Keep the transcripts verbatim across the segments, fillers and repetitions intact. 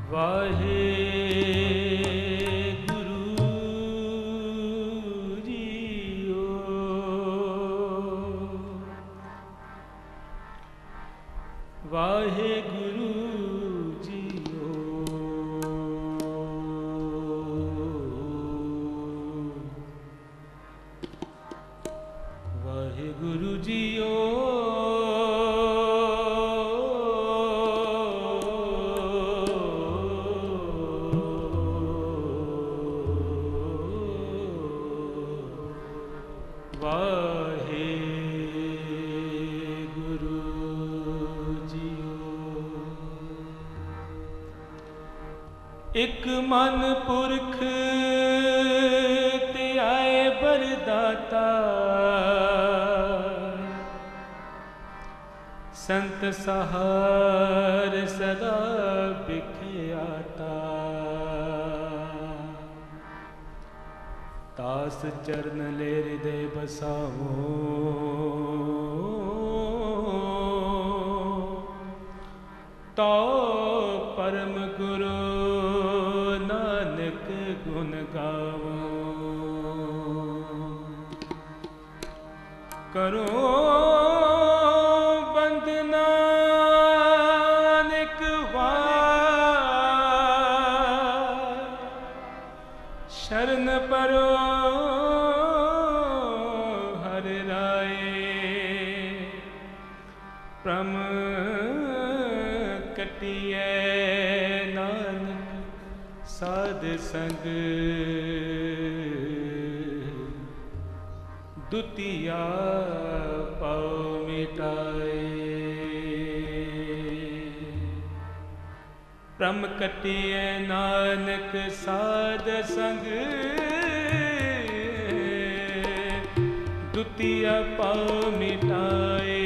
ਵਾਹਿਗੁਰੂ ਜੀਓ। ਵਾਹਿਗੁਰੂ ਜੀਓ। ਵਾਹਿਗੁਰੂ ਜੀਓ। ਇਕ ਮਨ ਪੁਰਖ ਧਿਆਏ ਬਰਦਾਤਾ, ਸੰਤ ਸਹਾਰ ਸਦਾ ਬਿਖਿਆਤਾ। ਤਾਸ ਚਰਨ ਲੈ ਹਿਰਦੇ ਬਸਾਵੋ, ਤੋ ਪਰਮ ਗੁਰੂ ਨਾਨਕ ਗੁਣ ਗਾਵੋ। ਕਰੋ ਬੰਦਨਾ ਅਨੇਕ ਵਾਰ, ਸ਼ਰਨ ਪਰੋ ਹਰਿ ਰਾਏ। ਪ੍ਰਮ ਕਟਿਐ ਨਾਨਕ ਸਾਧ ਸੰਗ, ਦੁਤੀਆ ਪਾਉ ਮਿਟਾਏ। ਪ੍ਰਮ ਕਟਿਐ ਨਾਨਕ ਸਾਧ ਸੰਗ, ਦੁਤੀਆ ਪਾਉ ਮਿਟਾਏ।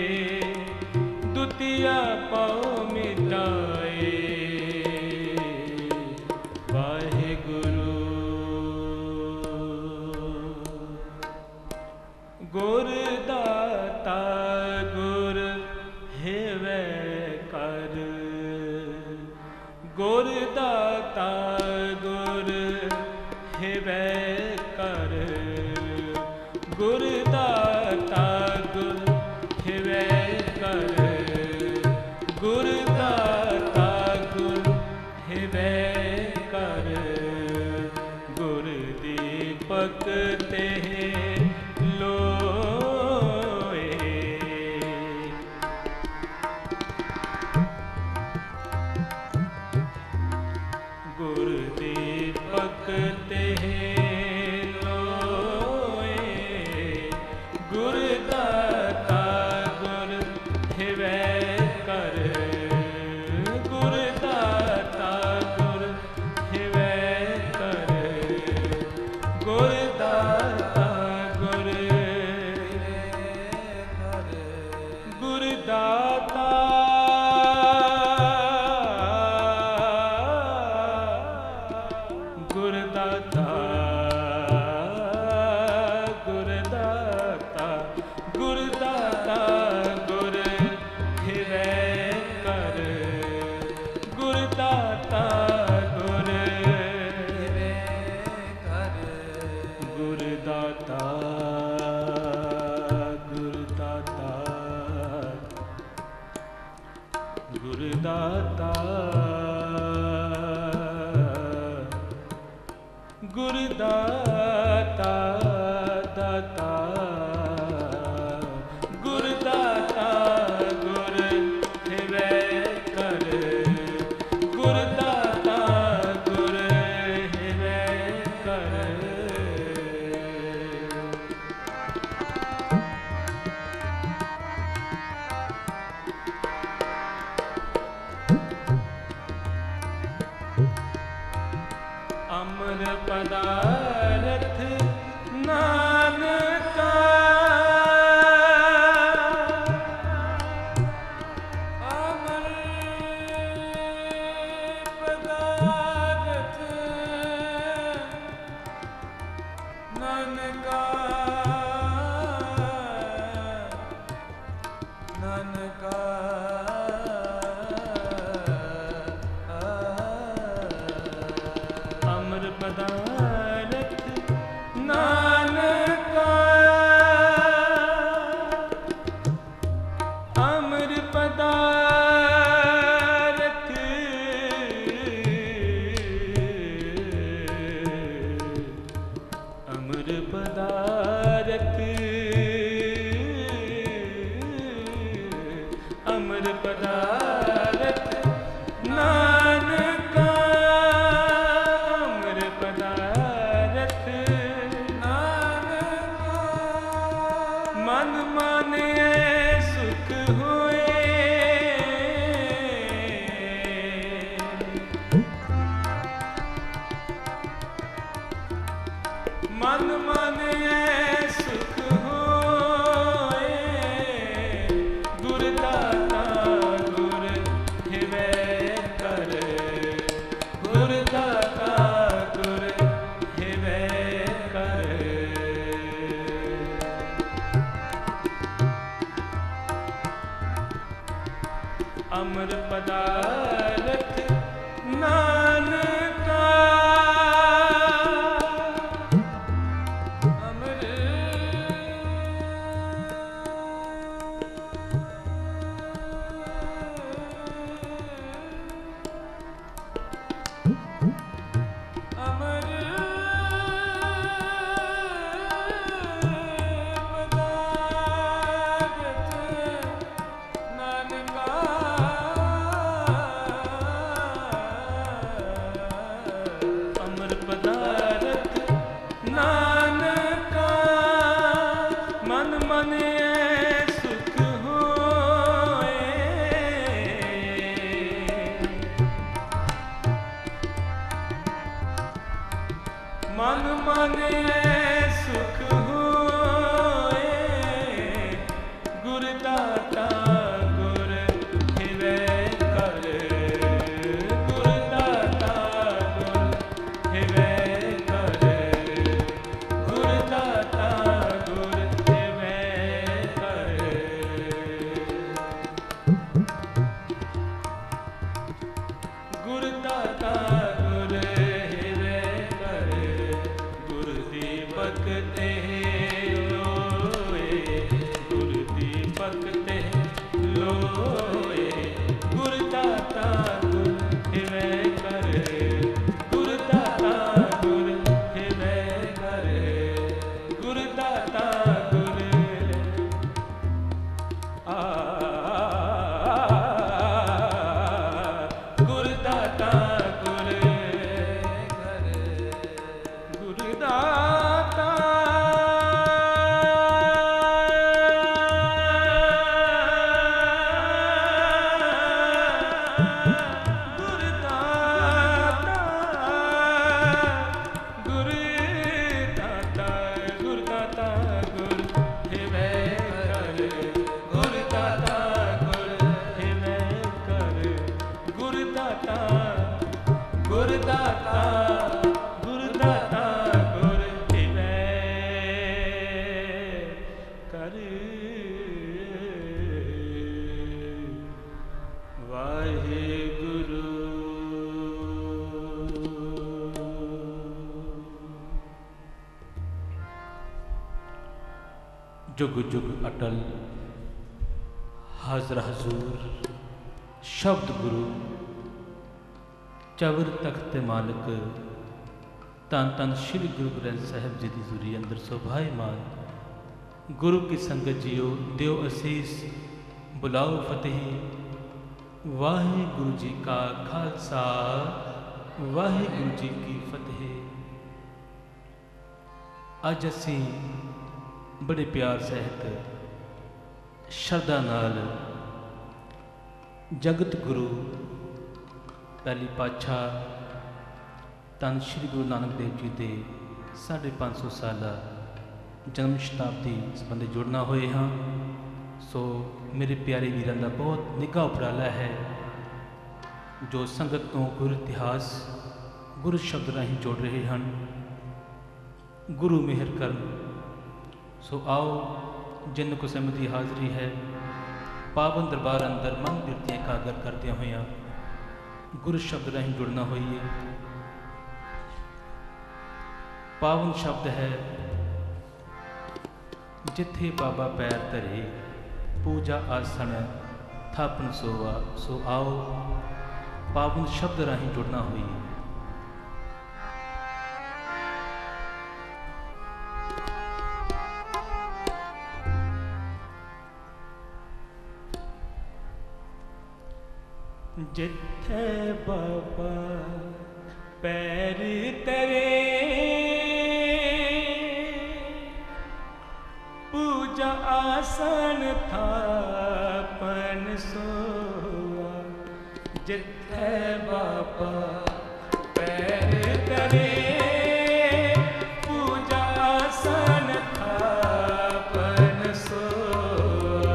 ਦੁਤੀਆ ਪਾਉ ਮਿਟਾਏ। ਗੁਰ ਦਾਤਾ ਗੁਰ ਹੇਵੈ ਕਰ, ਗੁਰ ਦਾਤਾ ਗੁਰ ਹੇਵੈ ਕਰ। ਗੁਰ ਦਾਤਾ ਗੁਰ ਹੇਵੈ ਕਰ, ਗੁਰ ਦਾਤਾ ਗੁਰ ਹੇਵੈ ਕਰ। ਗੁਰ ਦੀਪਕ ਤੇ ਅਮਰ ਪਦਾਰਥ ਨਾਨਕਾ, ਅਮਰ ਪਦਾਰਥ ਨਾਨਕਾ, ਨਾਨਕਾ। मन माने सुख होए, गुर दाता गुर हिवै कर, गुर दाता गुर हिवै कर, गुर दाता गुर हिवै कर। गुर दाता गुर हिवै कर, गुर दीपक ते लोए, गुर दीपक ते लोए, गुर दाता गुर हिवै कर, गुर दाता गुर हिवै कर, गुर दाता गुर आ गुर दाता गुर कर, गुर दाता गुर दाता गुर दाता गुर दाता गुर हिवै कर, गुर दाता गुर हिवै कर, गुर दाता गुर दाता गुर दाता गुर हिवै कर। वाहिगुरु। जुग जुग अटल हाजर हजूर शब्द गुरु चवर तख्त मालिक धन धन श्री गुरु ग्रंथ साहिब जी की हजूरी अंदर शोभायमान गुरु की संगत जियो दियो असीस बुलाओ फतेह। वाहिगुरु जी का खालसा वाहिगुरु जी की फतेह। अज असी बड़े प्यार सहित श्रद्धा नाल जगत गुरु पहली पातशाह धन श्री गुरु नानक देव जी के साढ़े पाँच सौ साल जन्म शताब्दी संबंधी जुड़ना होए हाँ। सो मेरे प्यारे वीरां दा बहुत निघा उपराला है जो संगत को गुरु इतिहास गुरु शब्द राही जोड़ रहे हैं। गुरु मेहर कर। सो आओ जिन को समय की हाज़री है पावन दरबार अंदर मन बिरतियाँ एकागर करदे होया गुरु शब्द राही जुड़ना होइए। पावन शब्द है जिथे बाबा पैर धरे पूजा आसन थापन सोवा। सो आओ पावन शब्द राही जुड़ना होइए। जिथे बाबा पैर तेरे पूजा आसन थापन सोवा। जिथे बाबा पैर तेरे पूजा आसन थापन सोवा।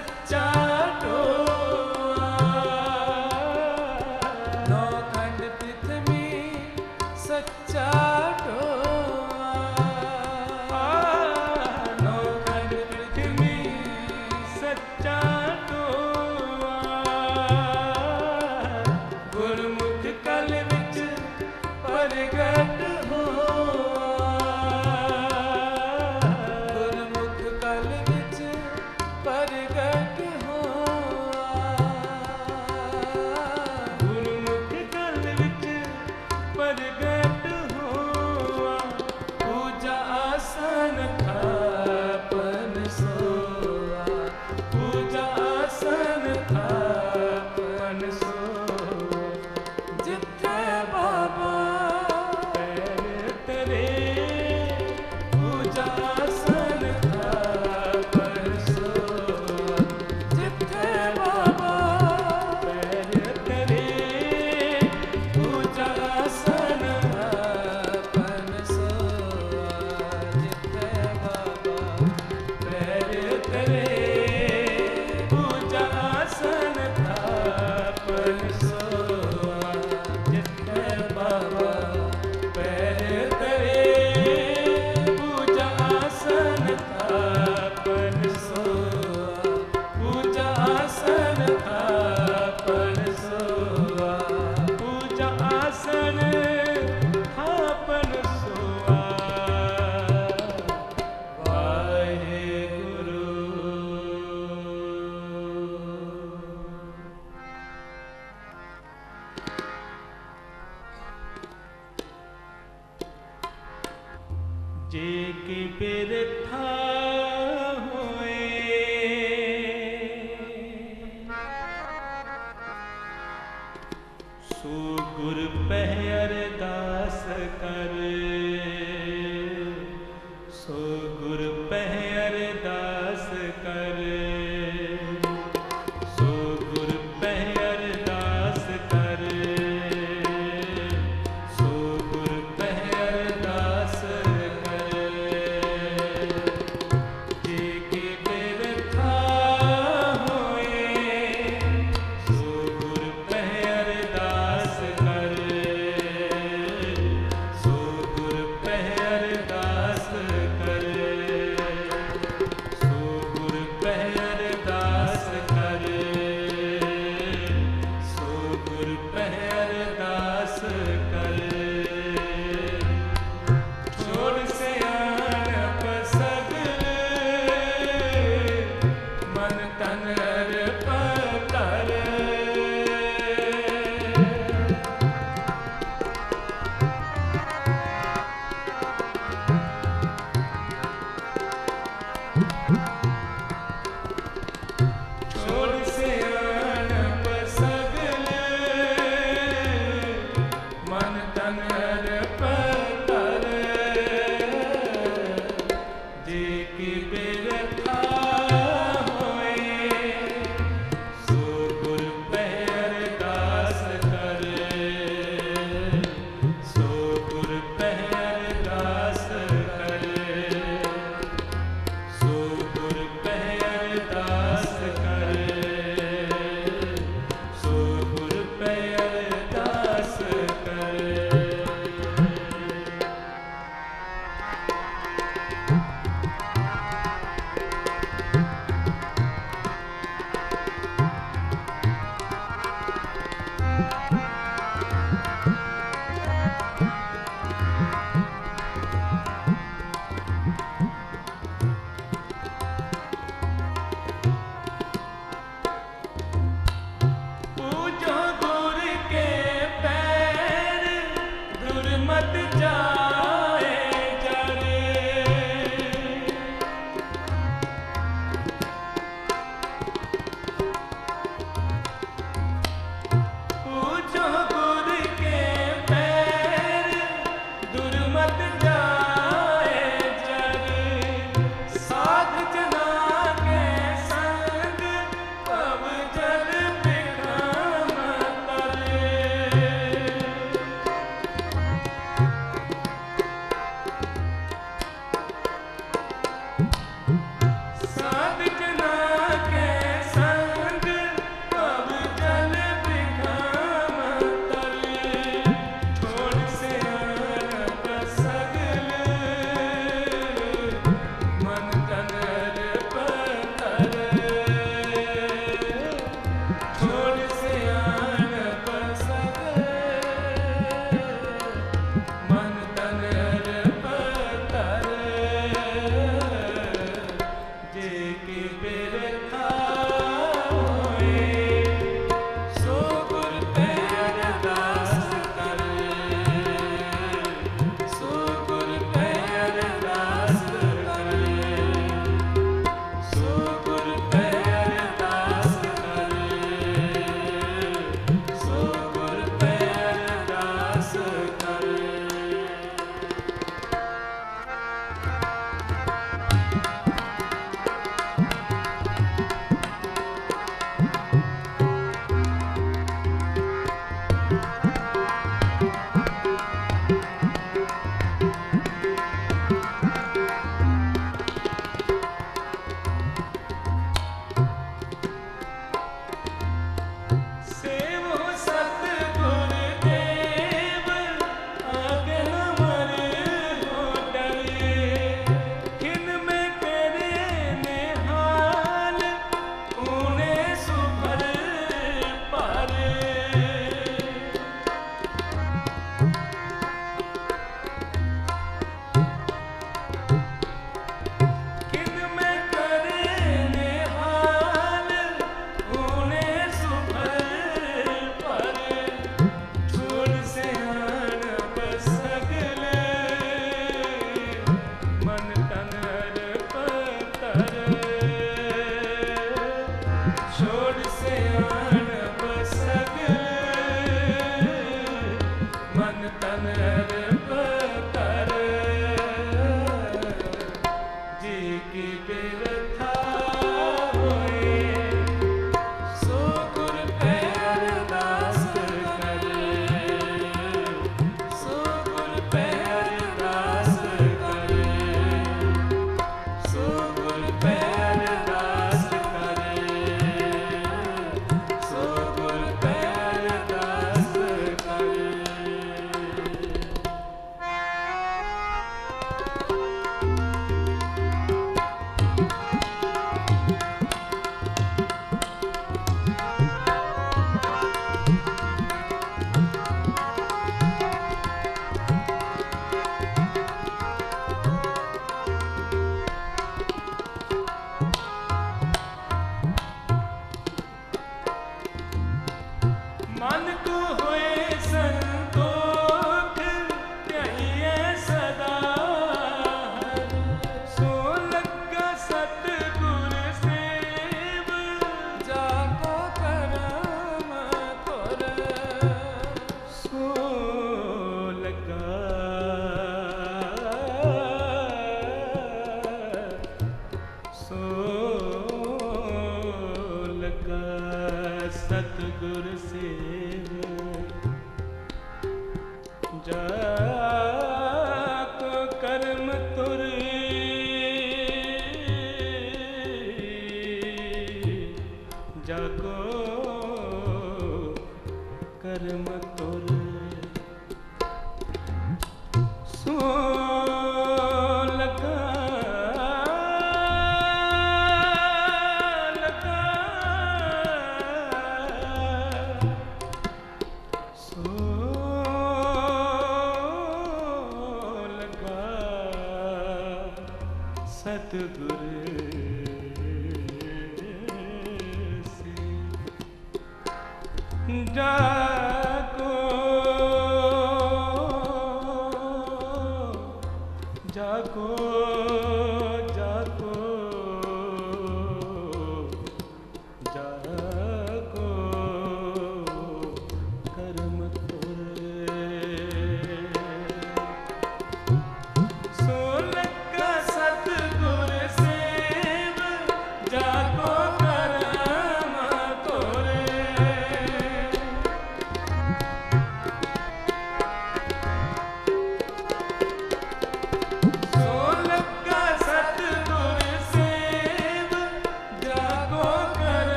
सच्चा टोआ। नौ खंड पृथ्वी सच्चा टोआ। नौ खंड पृथ्वी सच्चा टोआ। गुरमुख कल विच प्रगट होआ। गुरमुख कल विच प्रगट हो।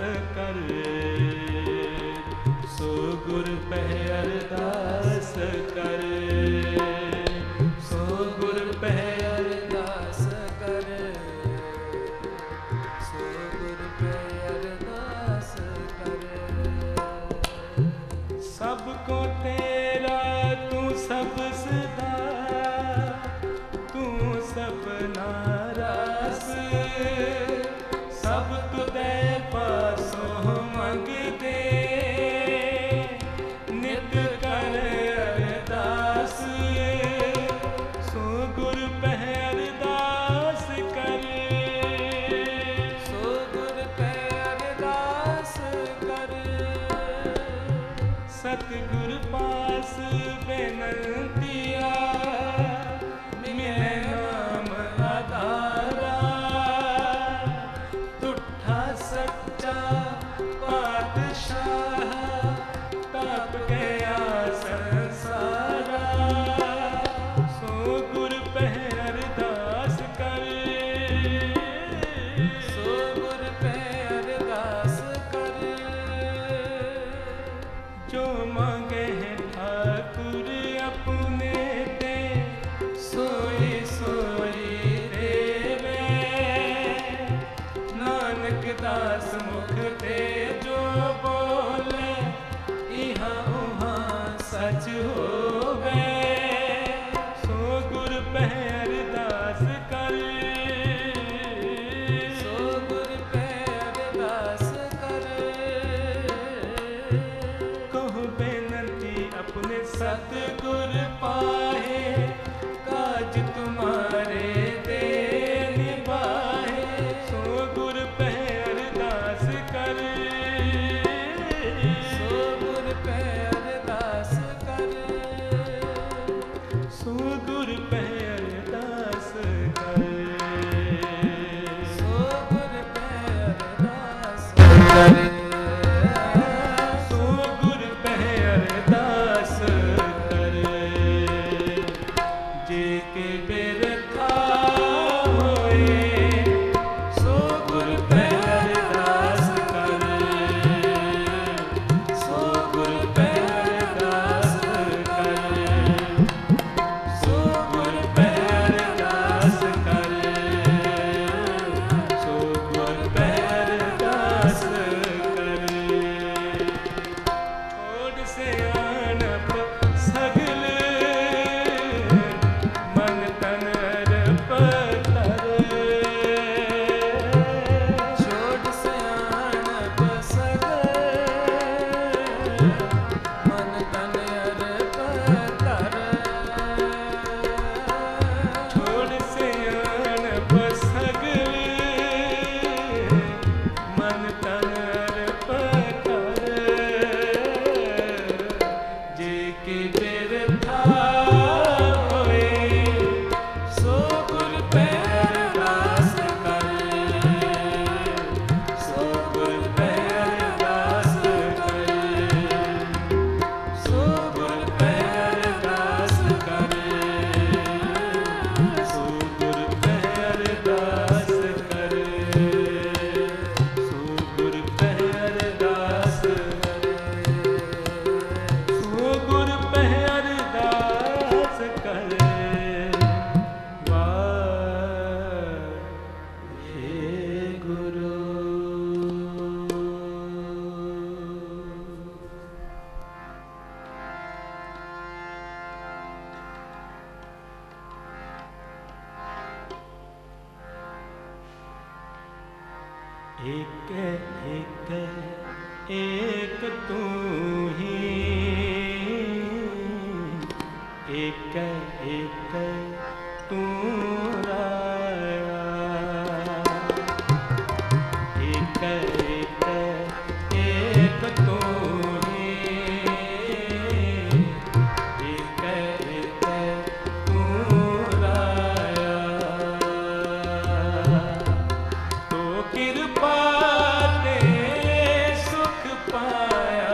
कर, सो गुर पह अरदास कर, सो गुर पह अरदास कर, सो गुर पह अरदास कर। सबको तेरा तू सब सदा, तू सबना रस, सब तुदे पासों मंगदे, नित कर अरदास, सो गुर पह अरदास कर, सो गुर पह अरदास कर। सतगुर पास बेनंतिया, मिले नाम आधारा, तुठा सच्चा पातशाह, तप गया संसारा, सो गुर पह अरदास कर, सो गुर पह अरदास कर। जो मांगे है ठाकुर अपने ते, सोई सोई देवे, नानक दास मुख ते जो बोले, इहाँ उहाँ सच होवे, सो गुर पह अरदास कर, सो गुर पह अरदास कर। कहो बेनती अपने सतगुर पाहे, काज तुम्हारे दे निभाए, सो गुर पह अरदास कर, सो गुर पह अरदास कर, सो गुर पह अरदास कर, सो गुर पह अरदास कर, सो गुर पह अरदास कर। जे के बिरथा होए, सो गुर पह अरदास कर, सो गुर पह अरदास कर, सो गुर पह अरदास कर, सो गुर पह अरदास कर। छोड़ सियाणप सगल, मन तन अर्प कर, छोड़ सियाणप सगल, मन तन अर्प कर, छोड़ सियाणप सगल, मन तन अर्प कर। जे के बिरथा होए, सो गुर पह अरदास कर, सो गुर पह अरदास कर, सो गुर पह अरदास कर, सो गुर पह अरदास कर, सो गुर पह अरदास कर, सो गुर पह अरदास कर। वाहे गुरु। एक एक एक तू ही, एक एक तू राया, एक एक एक तू ही, एक एक तू राया, तो कृपा ते सुख पाया,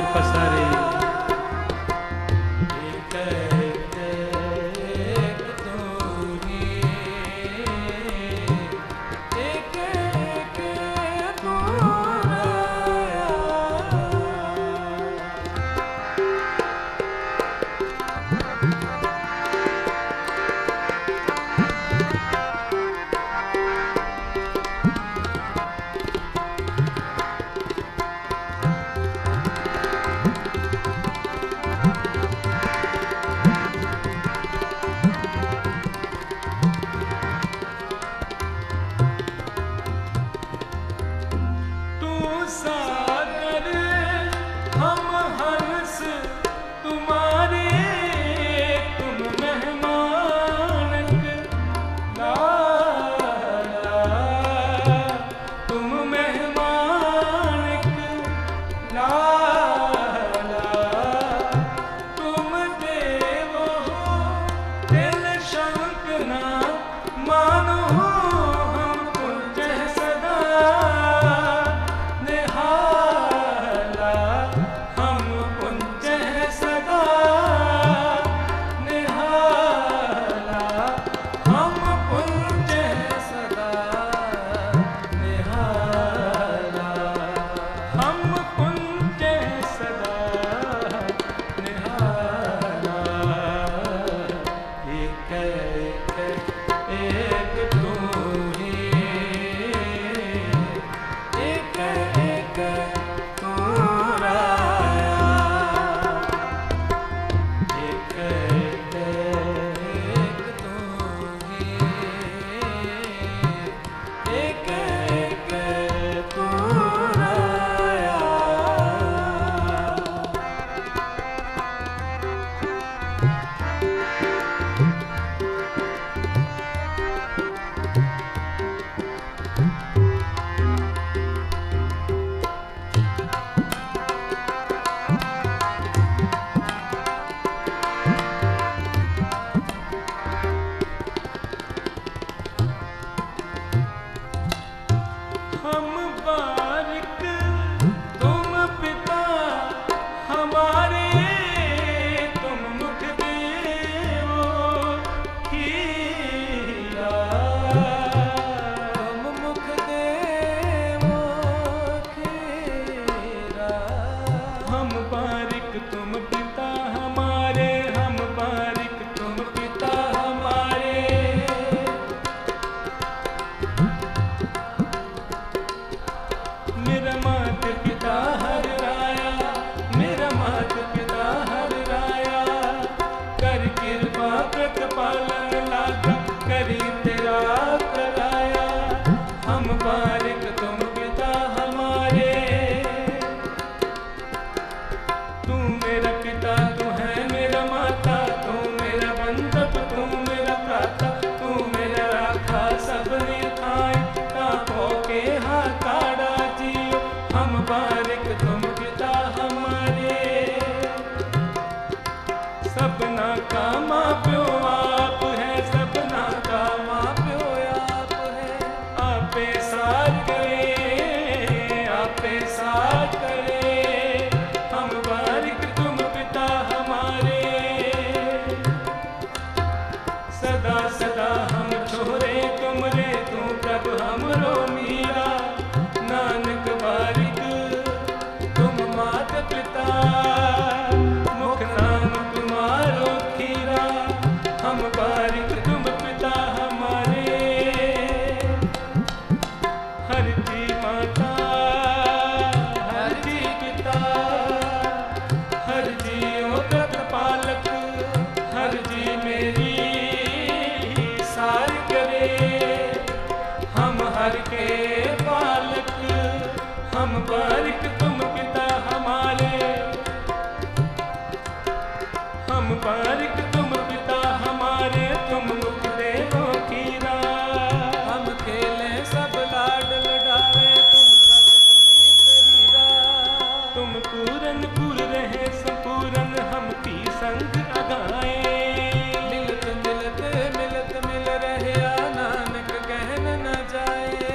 पसारे।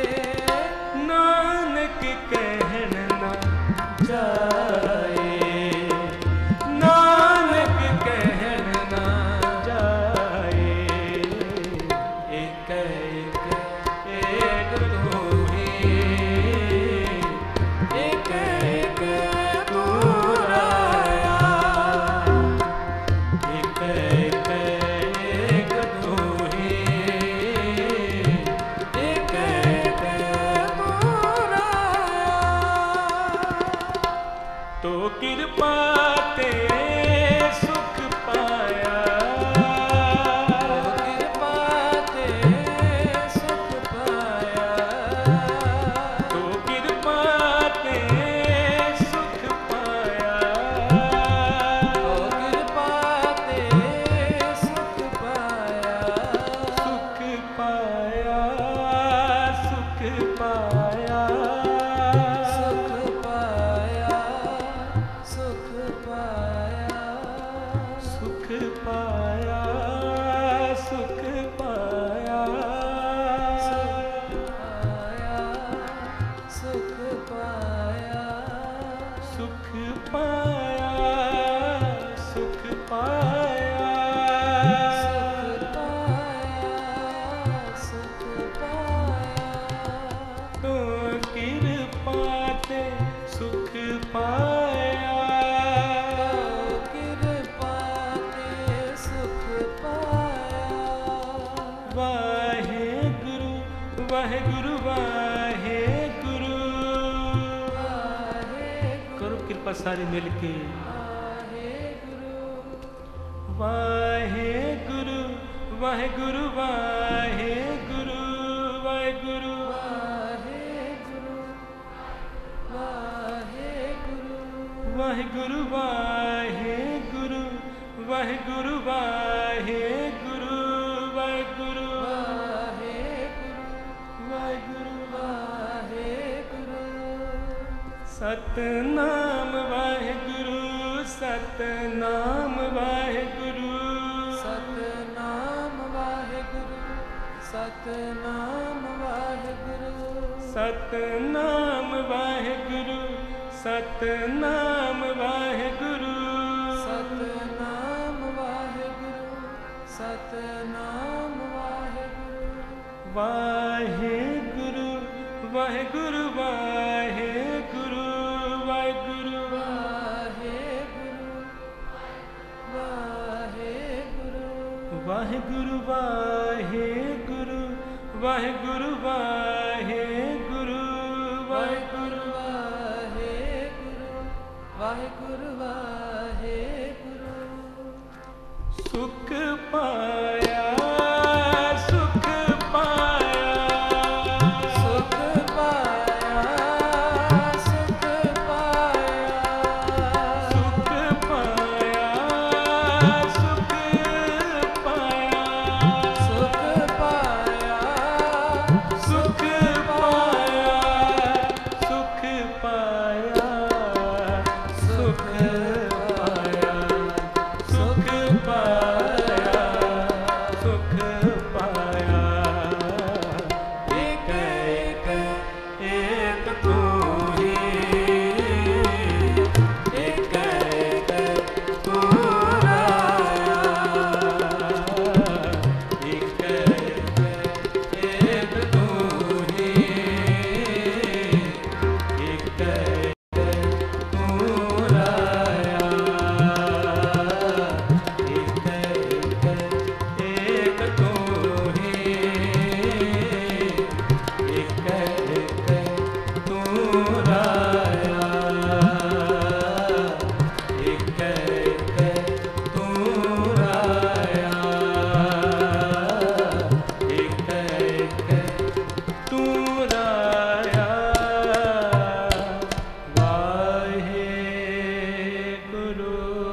जाए। तो कृपा ते सुख पाया, सारे मिल के वाहे गुरु वाहे गुरु वाहे गुरु वाहे गुरु वाहे गुरु वाहे गुरु वाहे गुरु वाहे गुरु वाहे गुरु वाहे गुरु वाहे गुरु सतनाम वाहेगुरु सतनाम वाहेगुरु सतनाम वाहेगुरु सतनाम वाहेगुरु सतनाम वाहेगुरु सतनाम वाहेगुरु सतनाम वाहेगुरु सतनाम वाहेगुरु वाहेगुरु वाहेगुरु वाहेगुरु वाहेगुरु वाहेगुरु वाहेगुरु वाहेगुरु वाहेगुरु वाहेगुरु वाहेगुरु वाहेगुरु वाहेगुरु सुख पाया सुख पाया सुख पाया सुख पाया सुख पाया सुख पाया सुख पाया सुख पाया सुख पाया सुख पाया सुख पाया सुख पाया एक एक एक तू ही एक एक तू राया एक एक एक तू ही एक एक तू राया एक एक एक तू ही एक एक तू राया एक एक तू राया एक एक तू राया वाहेगुरु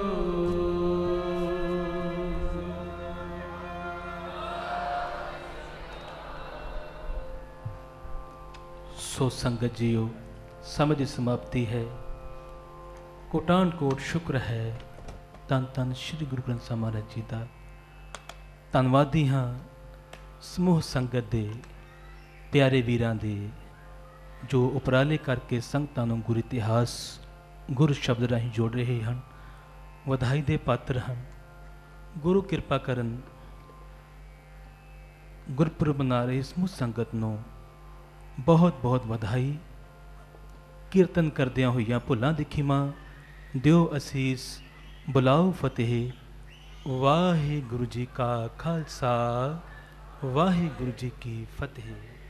सो संगत जीओ समय की समाप्ति है। कोटान कोट शुक्र है धन धन श्री गुरु ग्रंथ ਸਾਹਿਬ ਮਹਾਰਾਜ जी का। ਧੰਨਵਾਦੀ ਹਾਂ ਸਮੂਹ ਸੰਗਤ ਦੇ ਪਿਆਰੇ ਵੀਰਾਂ ਦੇ ਜੋ ਉਪਰਾਲੇ ਕਰਕੇ ਸੰਗਤਾਂ ਨੂੰ ਗੁਰ ਇਤਿਹਾਸ ਗੁਰ ਸ਼ਬਦ ਰਾਹੀਂ ਜੋੜ ਰਹੇ ਹਨ। ਵਧਾਈ ਦੇ ਪਾਤਰ ਹਨ। ਗੁਰੂ ਕਿਰਪਾ ਕਰਨ ਗੁਰਪੁਰਬ ਮਨਾ ਰਹੀ ਸਮੂਹ ਸੰਗਤ ਨੂੰ ਬਹੁਤ ਬਹੁਤ ਵਧਾਈ। ਕੀਰਤਨ ਕਰਦਿਆਂ ਹੋਈਆਂ ਭੁੱਲਾਂ ਦੀ ਖਿਮਾ ਦਿਓ ਅਸੀਸ ਬੁਲਾਓ ਫਤਿਹ। ਵਾਹਿਗੁਰੂ ਜੀ ਕਾ ਖਾਲਸਾ ਵਾਹਿਗੁਰੂ ਜੀ ਕੀ ਫਤਿਹ।